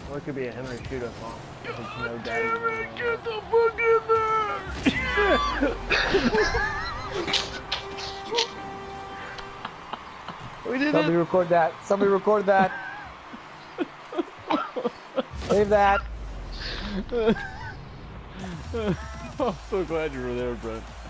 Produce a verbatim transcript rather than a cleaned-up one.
Or it could be a Henry shoot us mom. There's no daddy. Get the fuck in there! We did Somebody it! record that. Somebody record that. Save that. I'm so glad you were there, Brent.